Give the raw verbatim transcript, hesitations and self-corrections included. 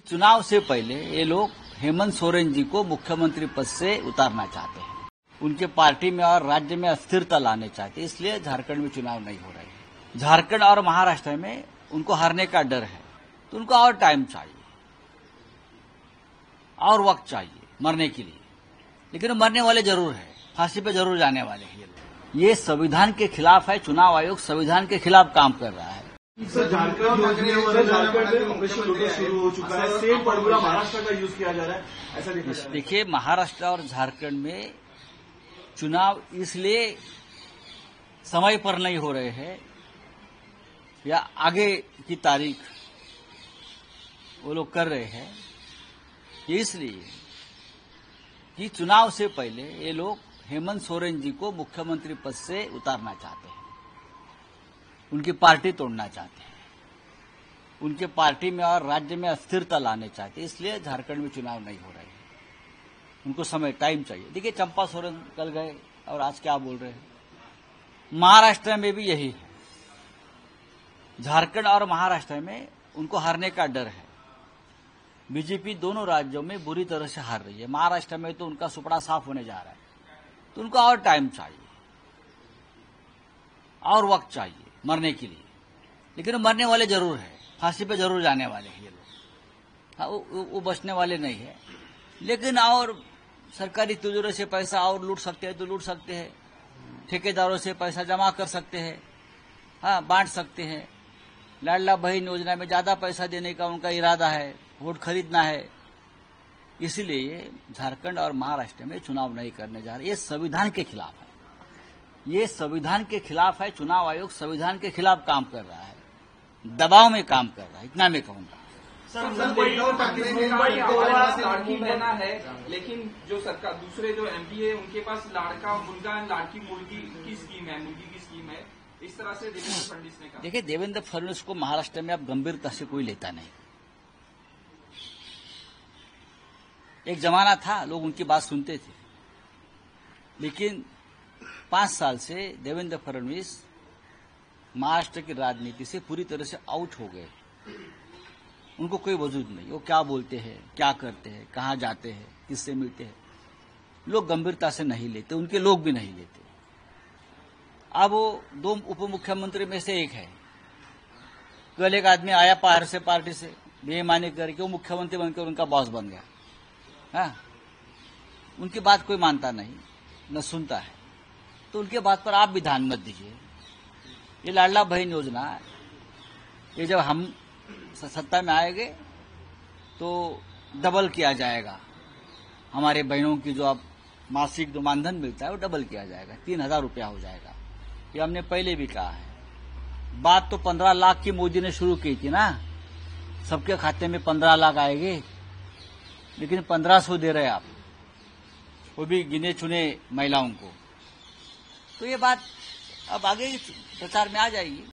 चुनाव से पहले ये लोग हेमंत सोरेन जी को मुख्यमंत्री पद से उतारना चाहते हैं। उनके पार्टी में और राज्य में अस्थिरता लाने चाहते हैं, इसलिए झारखंड में चुनाव नहीं हो रहे हैं। झारखंड और महाराष्ट्र में उनको हारने का डर है, तो उनको और टाइम चाहिए और वक्त चाहिए मरने के लिए। लेकिन मरने वाले जरूर है, फांसी पे जरूर जाने वाले हैं। ये संविधान के खिलाफ है। चुनाव आयोग संविधान के खिलाफ काम कर रहा है। सर, झारखंड योजनेवर झारखंड में कांग्रेस लूटना शुरू हो चुका है। सेम फॉर्मूला महाराष्ट्र का यूज किया जा रहा है, ऐसा देखा जा रहा है। देखिए, महाराष्ट्र और झारखंड में चुनाव इसलिए समय पर नहीं हो रहे हैं या आगे की तारीख वो लोग कर रहे हैं, ये इसलिए कि चुनाव से पहले ये लोग हेमंत सोरेन जी को मुख्यमंत्री पद से उतारना चाहते हैं, उनकी पार्टी तोड़ना चाहते हैं, उनके पार्टी में और राज्य में अस्थिरता लाने चाहते हैं, इसलिए झारखंड में चुनाव नहीं हो रहे हैं। उनको समय टाइम चाहिए। देखिए, चंपा सोरेन कल गए और आज क्या बोल रहे हैं। महाराष्ट्र में भी यही है। झारखंड और महाराष्ट्र में उनको हारने का डर है। बीजेपी दोनों राज्यों में बुरी तरह से हार रही है। महाराष्ट्र में तो उनका सुपड़ा साफ होने जा रहा है, तो उनको और टाइम चाहिए और वक्त चाहिए मरने के लिए। लेकिन मरने वाले जरूर है, फांसी पे जरूर जाने वाले हैं ये लोग। हाँ, वो, वो बचने वाले नहीं है। लेकिन और सरकारी तिजोरी से पैसा और लूट सकते हैं तो लूट सकते हैं, ठेकेदारों से पैसा जमा कर सकते हैं, हाँ बांट सकते हैं। लाडला बहन योजना में ज्यादा पैसा देने का उनका इरादा है, वोट खरीदना है। इसीलिए झारखंड और महाराष्ट्र में चुनाव नहीं करने जा रहे। ये संविधान के खिलाफ है। ये संविधान के खिलाफ है। चुनाव आयोग संविधान के खिलाफ काम कर रहा है, दबाव में काम कर रहा है, इतना मैं कहूंगा। मुंबई लाड़की बहना है, लेकिन जो सरकार दूसरे जो एमपी है उनके पास लाड़का मुर्गा लाड़की मुर्गी की स्कीम है, मुर्गी की स्कीम है। इस तरह से देवेंद्र फडणवीस ने कहा। देखिए, देवेंद्र फडणवीस को महाराष्ट्र में अब गंभीरता से कोई लेता नहीं। एक जमाना था लोग उनकी बात सुनते थे, लेकिन पांच साल से देवेंद्र फडणवीस महाराष्ट्र की राजनीति से पूरी तरह से आउट हो गए। उनको कोई वजूद नहीं। वो क्या बोलते हैं, क्या करते हैं, कहाँ जाते हैं, किससे मिलते हैं, लोग गंभीरता से नहीं लेते, उनके लोग भी नहीं लेते। अब वो दो उप मुख्यमंत्री में से एक है। कल एक आदमी आया बाहर से पार्टी से बेईमानी करके, वो मुख्यमंत्री बनकर उनका बॉस बन गया। हाँ, उनकी बात कोई मानता नहीं, न सुनता है, तो उनके बात पर आप भी ध्यान मत दीजिए। ये लाडला बहन योजना, ये जब हम सत्ता में आएंगे तो डबल किया जाएगा। हमारे बहनों की जो अब मासिक जो मानधन मिलता है वो डबल किया जाएगा, तीन हजार रुपया हो जाएगा। ये हमने पहले भी कहा है। बात तो पंद्रह लाख की मोदी ने शुरू की थी ना, सबके खाते में पंद्रह लाख आएंगे, लेकिन पंद्रह सौ दे रहे आप, वो भी गिने चुने महिलाओं को। तो ये बात अब आगे प्रचार में आ जाएगी।